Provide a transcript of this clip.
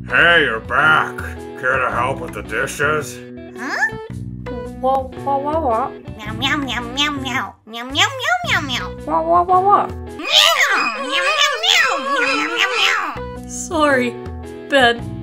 Hey, you're back. Care to help with the dishes? Huh? What? Meow meow meow meow meow. Meow meow meow meow meow. What? Meow meow meow meow meow meow meow meow. Sorry, Ben.